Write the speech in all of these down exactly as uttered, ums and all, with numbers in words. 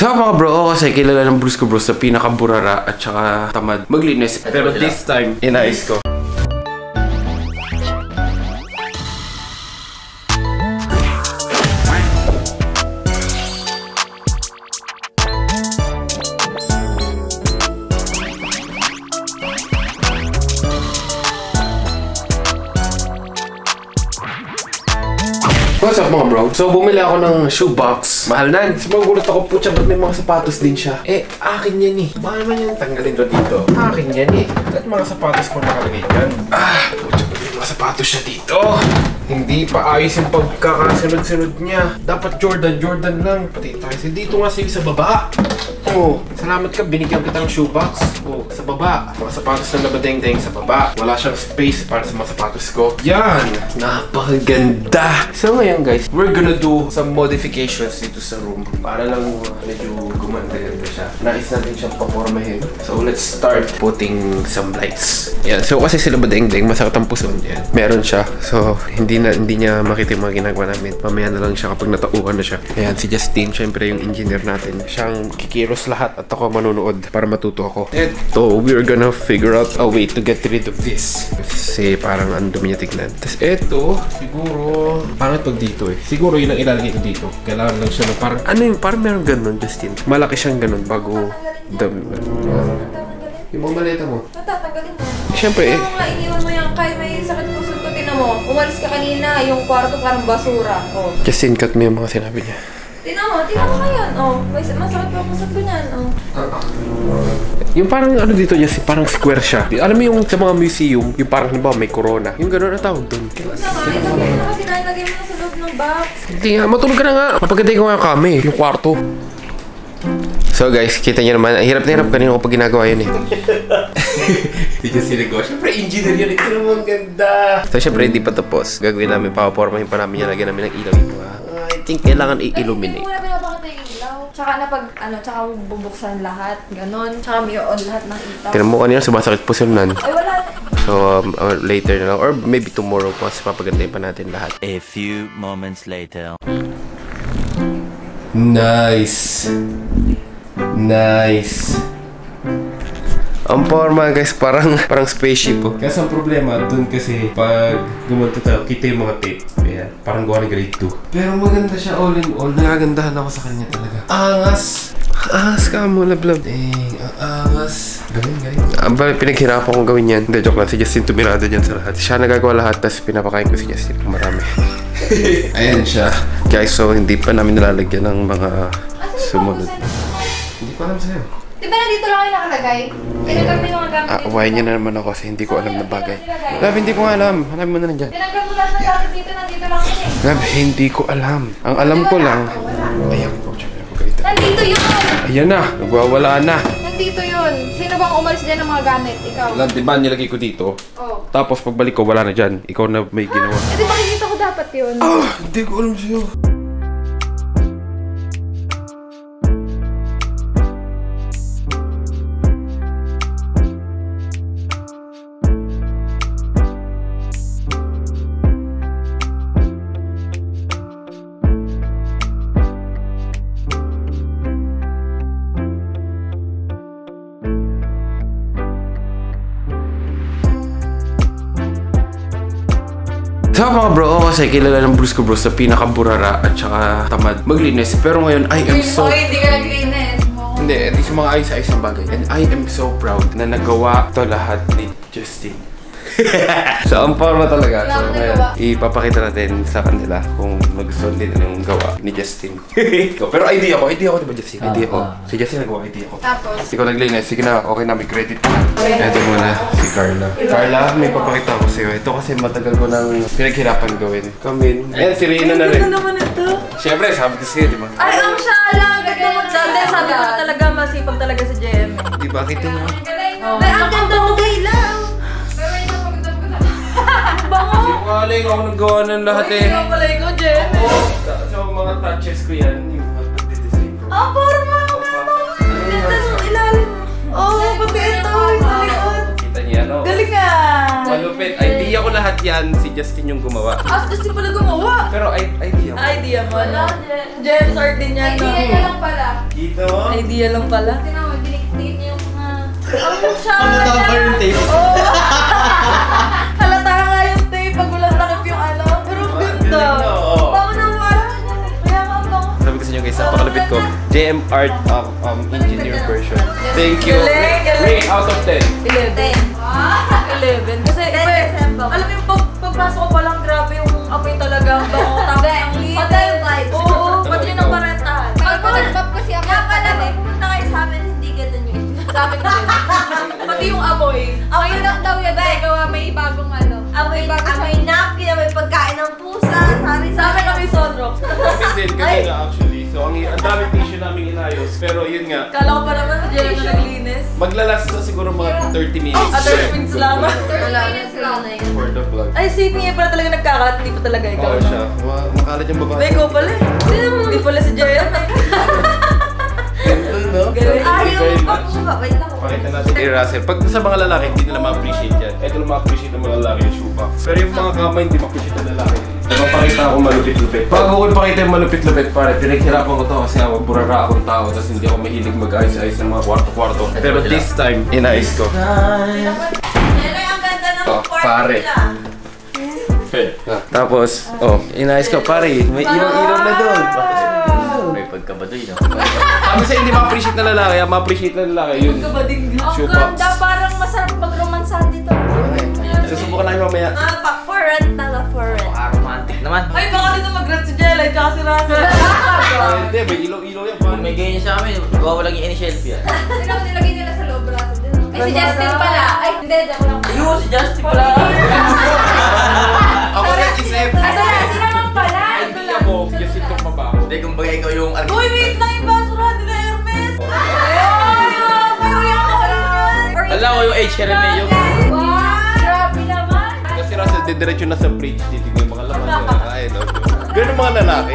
So mga bro, kasi kilala ng Bruce ko bro sa pinakaburara at saka tamad maglinis. Pero this time, inayos ko. What's up mga bro? So bumili ako ng shoebox. Mahal na. Sumagulat ako, putya, ba't may mga sapatos din siya? Eh, akin yan eh. Mahal man yung tanggalin ko dito. Akin yan eh. At mga sapatos ko nakalagay yan. Ah, putya, ba't may mga sapatos siya dito? Hindi pa ayos yung pagkakasunod-sunod niya. Dapat Jordan, Jordan lang. Pati tayo. Dito nga sa'yo sa baba. Oh, salamat ka. Binigyan kita ng shoebox. Oh, sa baba. Mga sapatos na nabadeng-deng sa baba. Wala siyang space para sa mga sapatos ko. Yan! Napakaganda! So ngayon guys, we're gonna do some modifications dito sa room. Para lang uh, medyo gumanda siya. Nais natin siyang papormahin. So let's start putting some lights. Yan. So kasi sila badeng-deng, masakit ang puson. Yan. Meron siya. So hindi na hindi niya makita yung mga ginagawa namin. Mamaya na lang siya kapag natauhan na siya. Ayan, si Justin, syempre yung engineer natin. Siyang kikiros lahat at ako manonood para matuto ako. Eto, we're gonna figure out a way to get rid of this. Kasi parang ang dumi niya tignan. Tapos eto, siguro, pangit pag dito eh. Siguro yun ang ilalagay ko dito. Kailangan lang siya ng parang, ano yung parang meron ganun, Justin. Malaki siyang ganun bago dami. Yung mga maleta mo. Natatanggalin mo. Siyempre eh. Kaya nga, iniwan mo yan. Kahit may sakit pusod ko, tinan mo. Umalis ka kanina, yung kwarto parang basura. Oh. Justin, cut mo yung mga sinabi niya. Tinan mo, tinan mo ngayon. Oh, may masakit pa pusod ko niyan. Oh. Yung parang ano dito, Justin, parang square siya. Alam mo yung sa mga museum, yung parang halimbawa may corona. Yung gano'n na tawag doon. Ilagay mo na kasi nalagay mo na sa loob ng box. Hindi nga, matulog ka na nga. Mapagkantay ko nga kami, yung kwarto. So guys, kita niyo naman, hirap na hirap kanina ko pag ginagawa yun eh. Hindi siya sinagawa. Siyempre, engineer yun. Ito naman ganda. So siyempre, hindi pa tapos. Gagawin namin, papapormahin pa namin yan. Lagyan namin ng ilaw ito ha. I think kailangan i-illuminate. Hindi mo na pinapakita yung ilaw. Tsaka na pag, ano, tsaka bubuksan lahat. Ganon. Tsaka may on lahat ng ilaw. Tinan mo kanina, sumasakit po sila nan. Ay, wala. So, um, uh, later na lang. Or maybe tomorrow po. Kasi papagandahin pa natin lahat. A few moments later. Nice. Nice. Ang forma guys, parang parang spaceship oh. Kasi ang problema dun kasi pag gumanto tayo, kita yung mga tape. Ayan, parang gawa ni grade two. Pero maganda siya all in all. Nagagandahan ako sa kanya talaga. Angas! Angas ka mo, lablab. Dang, ang angas. Gawin guys. Ang bali, pinaghirapan kong gawin yan. Hindi, joke lang. Si Justin tumirado dyan sa lahat. Siya nagagawa lahat, tapos pinapakain ko si Justin kung marami. Ayan siya. Guys, so hindi pa namin nalalagyan ng mga sumunod. Hindi ko alam sa'yo. Di ba nandito lang kayo nakalagay? Tinanggal mo yung mga gamit dito. Aawain niya na naman ako kasi hindi ko alam na bagay. Lab, hindi ko nga alam. Hanapin mo na nandyan. Tinanggal mo lahat ng gamit dito, nandito lang yun eh. Lab, hindi ko alam. Ang alam ko lang. Ayan po, tsaka ako ganito. Nandito yun! Ayan na, nagwawala na. Nandito yun. Sino bang umalis dyan ng mga gamit? Ikaw? Lab, di ba nilagay ko dito? Oo. Tapos pagbalik ko, wala na dyan. Ikaw na may ginawa. Eh di makikita ko dapat yun. Ah, hindi ko alam sa'yo. So mga bro, kasi kilala ng Bruce ko bro sa pinakaburara at saka tamad maglinis. Pero ngayon, I am so... Okay, hindi ka naglinis mo. Hindi, hindi sa mga ayos-ayos ang bagay. And I am so proud na nagawa to lahat ni Justin. So, ang forma talaga. So, ngayon, ipapakita natin sa kanila kung magustuhan din yung gawa ni Justin. Pero idea ko, idea ko diba Justin? Idea ko. Si Justin nagawa idea ko. Tapos? Ikaw naglinis. Sige na, okay na, may credit. Ito muna, si Carla. Carla, may papakita ko sa'yo. Ito kasi matagal ko nang pinaghirapan gawin. Come in. Ayan, si Rina na rin. Ano naman ito? Siyempre, sabi ko sa'yo, di ba? Ay, ang shala! Sabi, sabi ko talaga masipag talaga sa J M. Di ba? Kita niyo? Ay, ang ganda mo gailaw! Bango! Hindi ko aling ako naggawa ng lahat eh. Hindi ko pala ikaw, J M. Oo. So, mga touches ko yan. Yung mga pag-design ko. Ah, forma! Ganda ng ilalim. Oo, pati ito. Sa likod. Kita niya, no? Galing nga! Malupit. Idea ko lahat. lahat yan, si Justin yung gumawa. Ah, Justin pala gumawa! Pero I idea mo. Idea mo, no? James art din yan, no? Idea niya lang pala. Dito? Idea lang pala. Tingnan mo, diniktate niya yung mga... Ano siya? Ano daw ba yung tape? Oo! Halata nga yung tape pag walang takip yung ano. Pero ang ganda. Bango na wala. Kaya nga bango. Sabi ko sa inyo guys, napakalapit ko. J M Art um, um, Engineer version. Thank you. Galing, galing. Rate out of ten. eleven. eleven. Kasi iba eh. Alam mo yung pag, pagpasok ko palang grabe yung amoy talaga. Ang bango. Tapos ang liit. Hotel vibes. Oo, pati yun ang parentahan. Pag nag-bab kasi ako. Kaya pala, may pumunta kayo sa amin, hindi ganun yun. Sa amin din. Pati yung amoy. Amoy lang daw yun. Gawa may bagong ano. Amoy, amoy napkin, amoy pagkain ng pusa. Sari Sa amin kami Sonrox. Kami din, kasi nga actually. So, ang, ang daming tissue namin inayos. Pero yun nga, Kala ko pa naman sa Jeremy na naglinis. maglalast na siguro mga thirty minutes. Ah, thirty minutes lang. thirty minutes lang na yun. For the vlog. Ay, si Pingy pala talaga nagkakat. Hindi pa talaga ikaw. Oo siya. Ma- Makalat yung babae. Hindi, ikaw pala eh. Hindi pala si Jeremy. No? Galing. Ayaw Very ko much. po ba? Wait lang. Pakita natin kay Russell. Pag sa mga lalaki, hindi nila ma-appreciate yan. Ito lang ma-appreciate ng mga lalaki yung shoebox. Pero yung mga kamay, hindi ma-appreciate ng lalaki. Nagpapakita ako malupit-lupit. Bago ko ipakita yung malupit-lupit, pare, pinaghirapan ko to kasi ako burara akong tao tapos hindi ako mahilig mag-ayos-ayos ng mga kwarto-kwarto. Pero this time, inayos ko. Yan ay ang ganda ng Oh, party pare. nila. Tapos, oh, inayos ko, pare. May ilaw-ilaw na doon. May pagkabadoy, no? Sabi sa hindi ma-appreciate na lalaki, ah, ma-appreciate na lalaki yun. Huwag ka ba din Ang Shoebox. ganda, parang masarap mag-romansahan dito. Susubukan namin mamaya. Ah, pa, for rent na lang, for rent. Romantic naman. Ay, baka dito mag-rent si Jelay tsaka si Russell. Ah, Hindi, may ilaw-ilaw yan. Kung may ganyan sa amin, wawalang yung initial fee. Sino ang nilagay nila sa loob, Russell? Ay, si Justin pala. Ay, hindi, joke lang. Ayun, si Justin pala. Ako nag-isip. Ay, sila, sila lang pala. Idea mo, kasi itong mabaho. Hindi, kung bagay ikaw yung architect. Uy, wait lang yung basura nila Hermes. Ay, pero yung mahal. Alam ko yung H. Hermeo. Wow, grabe naman. Kasi Russell, didiretso na sa bridge, titignan yung mga laman nila. Ay, no. Ganun mga lalaki.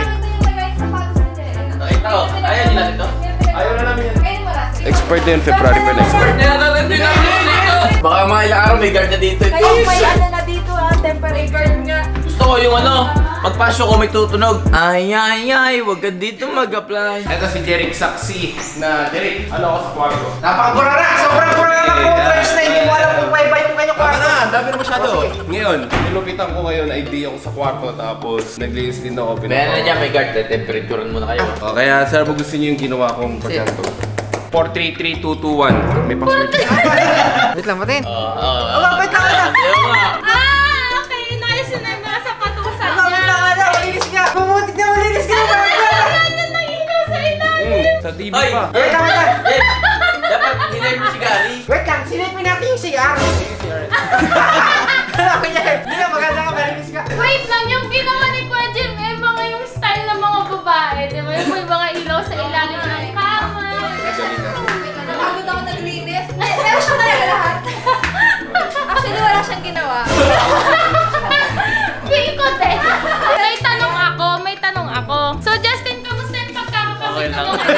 Ito, ayaw din natin to. Ayaw na namin yan. Ayun mo, Russell. Expert na yun, February pa na expert. Baka mga ilang araw may guard na dito. Kayo may ano na dito ah, temperature nga. Gusto ko yung ano, pagpasok ko may tutunog. Ay, ay, ay, wag ka dito mag-apply. Ito si Derek Saksi na Derek, ano ako sa kwarto? Napakaburara! Sobrang burara po! Friends na hindi mo alam kung may ba yung kanyang Baka kwarto. na, ang dami na masyado. Ngayon, nilupitan ko ngayon, idea ko sa kwarto, tapos naglinis din ako. Meron na dyan, may guard na temperaturean muna kayo. O, kaya sir, mo gusto niyo yung ginawa kong pagkanto. four three three two two one. May password. Wait lang, matin. Oo, oo. Aba, wait lang, wait lang. Ayaw nga. Ah, okay. Inayos yun na yung mga sapatusan Aba, wait lang, wait lang. Malinis ka. Pumutik na malinis ka. Ano nangigaw sa ilalim? Hmm, sa T V Ay! pa. Wait lang, wait lang. Eh, dapat hinay mo si Gary. Wait lang, silipin natin yung C R. Ano ko yan? Hindi na maganda ka, malinis ka. Wait lang, yung ginawa ni Kuya Jim, eh, mga yung style ng mga babae, di ba? Yung may mga ilaw sa ilalim ng kama. Napagod ako naglinis. Ay, meron siya talaga lahat. Actually, wala siyang ginawa. Feel ko din. May tanong ako, may tanong ako. So, Justin, kamusta yung pagkakapagod Okay lang. mo?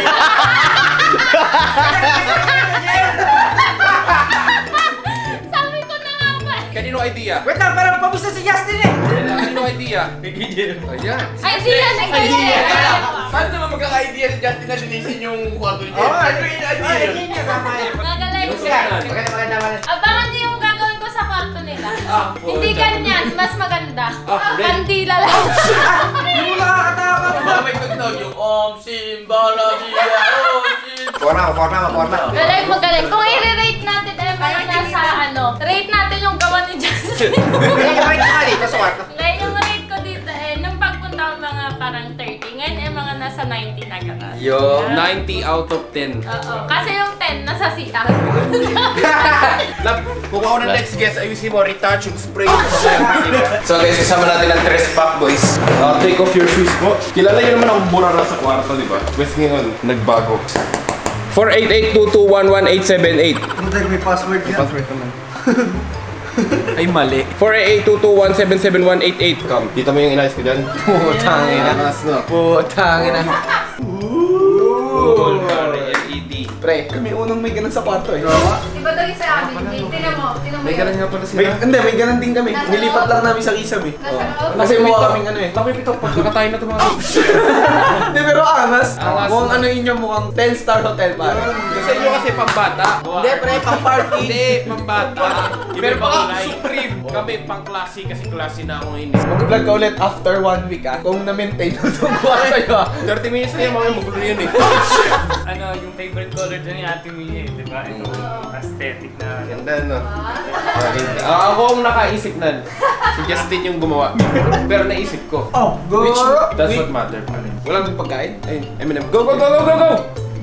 Sabi ko na nga ba? Kanino idea? Wait lang, parang pabusta si Justin eh. Kanino idea? Ayan. Idea na ganyan. Saan naman magkaka-idea si Justin na linisin yung kwarto niya? Oo, Ano yung idea Ay, yun? hindi niya, tama yun. Magaling Sige, siya. maganda, maganda, maganda. Abangan niyo yung gagawin ko sa kwarto nila. Ah, Hindi ganyan, mas maganda. Ah, red. Kandila lang. Hindi mo nakakatakot. Baka may tugtog yung Om Simba Labiya, Om Simba. Forma, forma, forma. Magaling, magaling. Kung i-rate natin, ay mga nasa ano, rate natin yung gawa ni Justin. Hindi ka rin ka dito sa kwarto. Ngayon yung rate ko dito eh, nung pagpunta ko mga parang thirty, ngayon eh mga nasa ninety na gano'n. Yo. ninety out of ten. Oo, kasi yung ten nasa C R. Lab, kung ako ng next guest, ayusin mo, retouch yung spray. So guys, isama natin ang tres pack boys. Uh, take off your shoes po. Kilala yun naman akong burara sa kwarto, di ba? Bes ngayon, nagbago. four eight eight two two one one eight seven eight. Puta, may password yan. Password naman. Ay, mali. four eight eight two two one seven seven one eight eight. Come, kita mo yung inayos ko dyan? Putangin na. Mas no. Putangin na. Ooh, L E D. Pre, kami unang may ganun sa kwarto eh. Iba daw yung sa amin. Tinan mo, tinan mo May yun. ganun nga pala sila. May, hindi, may ganun din kami. Nasa Nilipat loob? lang namin sa kisam eh. Nasa loob? Kasi mukha kaming ano eh. Nakipito, pag nakatayo na tumakas. Hindi, pero angas. Angas. Mukhang ano yun yung mukhang ten star hotel pa. Sa inyo kasi pambata. Hindi, pre, pang party. Hindi, pambata. Pero baka supreme. Kami pang klase kasi klase na ako ngayon. Mag-vlog ka ulit after one week ah. Kung na-maintain mo itong kwarto nyo ah. thirty minutes na yung mga magulo yun eh. Ano, yung favorite color dyan ni Ate Mia eh, di ba? Ito, aesthetic na. Ganda no? Ah, ako ang nakaisip nun. Si Justin yung gumawa. Pero naisip ko. Oh, go! Which, that's what matters. Walang may pagkain? Ayun, Eminem. Go, go, go, go, go, go!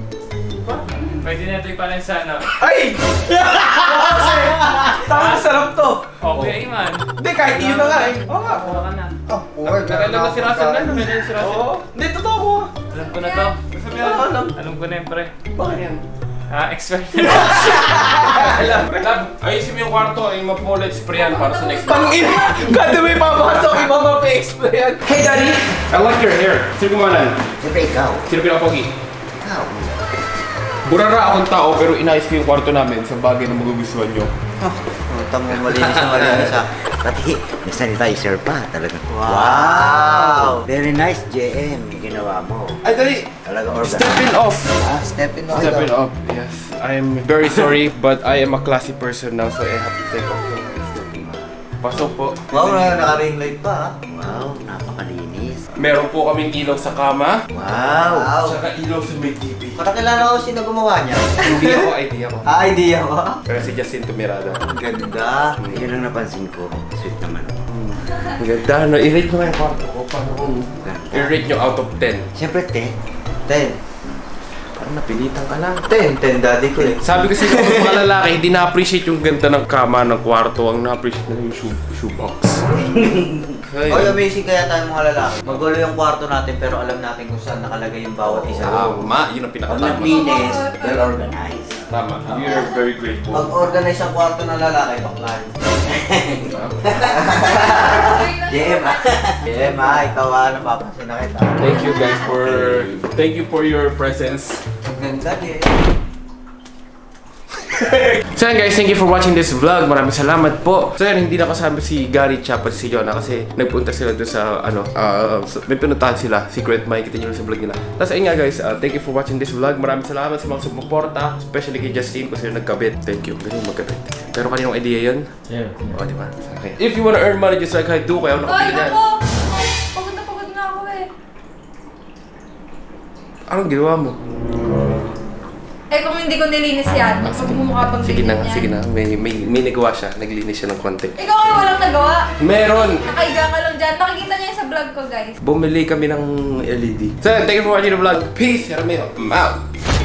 Pwede na ito ipalan sa ano. Ay! Kasi, tama sarap to. Okay, man. Hindi, kahit yun na nga eh. Oo nga. Kuha ka na. Oh, okay. Nakailan na si Russell na? Nakailan na si Russell? Oo. Hindi, totoo ko. Alam ko na to. Sabi ko alam. Alam ko na yun, pre. Bakit yan? Ah, expert. Alam, pre. Lab, ayusin mo yung kwarto, yung mapulot sprayan para sa next Pang ina! Kada may papasok, iba mapa-explain yan. Hey Daddy! I like your hair. Sino gumalan? Siyempre ikaw. Sino pinapogi? Ikaw. Burara akong tao pero inayos ko yung kwarto namin sa bagay na magugustuhan nyo. Oh, tamo malinis na malinis ah. Pati may sanitizer pa talaga. Wow! Very nice, J M. Yung ginawa mo. Ay, Daddy! Talaga organ. Stepping off! Ah, step in off. Stepping off, yes. I'm very sorry but I am a classy person now so I have to take off the stepping off. Pasok po. Wow, na naka-ring light pa ah. Wow, napakalinis. Meron po kaming ilaw sa kama. Wow! Wow! Tsaka ilaw sa may T V. Patakilala ko sino gumawa niya. Hindi ako, idea ko. Ah, idea mo? Pero si Justin Tumirada. Ang ganda. Yun ang napansin ko. Sweet naman. Ang ganda, no? I-rate mo nga yung kwarto ko. Paano kung i-rate nyo out of ten? Siyempre, ten. ten. Parang napilitan ka lang. ten. ten, daddy ko eh. Sabi kasi ng mga lalaki, hindi na-appreciate yung ganda ng kama ng kwarto. Ang na-appreciate na yung shoe, shoebox. Oy, amazing kaya tayo mga lalaki. Magulo yung kwarto natin pero alam natin kung saan nakalagay yung bawat isa. Tama, yun ang Pag pinakatama. naglinis, well organized. Tama, we are very grateful. Pag organize ang kwarto ng lalaki, baklan. J M ah. J M ah, ikaw ah, napapansin na kita. Thank you guys for, thank you for your presence. Ang ganda, J M. So yun guys, thank you for watching this vlog. Maraming salamat po. So yun, hindi na kasama si Gary Chapa si Jonah kasi nagpunta sila doon sa ano, uh, may pinuntahan sila, Secret Mike, kita nyo sa vlog nila. Tapos ayun nga guys, uh, thank you for watching this vlog. Maraming salamat sa mga sumuporta, especially kay Justin kung sila nagkabit. Thank you, galing magkabit. Pero kaninong idea yun? Yeah. O, oh, diba? Okay. If you wanna earn money just like I do, kaya ako Ay, nakapili yan. ako! Pagod na pagod na ako eh. Anong ginawa mo? Eh kung hindi ko nilinis yan, magmumukha pang Sige na ganyan nga, yan. sige na. May, may, may nagawa siya, naglinis siya ng konti. Ikaw ay walang nagawa. Meron! Nakaiga ka lang dyan. Nakikita niya yun sa vlog ko, guys. Bumili kami ng L E D. So, thank you for watching the vlog. Peace! Yarameo. I'm out!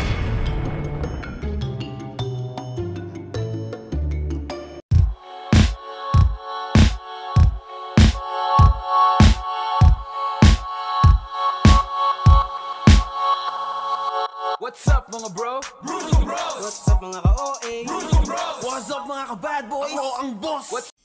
What's up mga bro? What's up mga ka-O A? What's up mga ka-bad boys? Ako ang boss! What's